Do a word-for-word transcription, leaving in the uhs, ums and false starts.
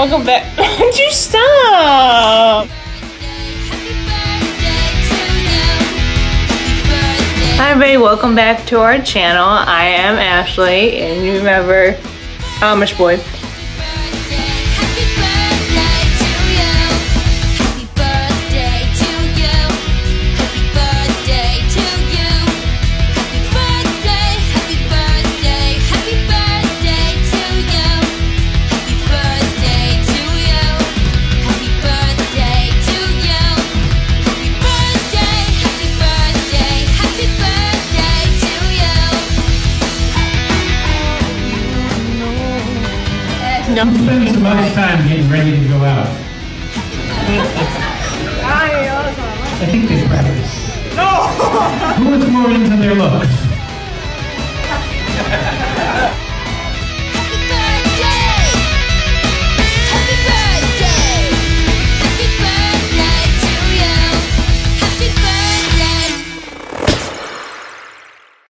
welcome back. Don't you stop? Hi everybody, welcome back to our channel. I am Ashley, and you remember Amish Boy. No. Who spends the most time getting ready to go out? I think they practice. No! Who is more into their looks?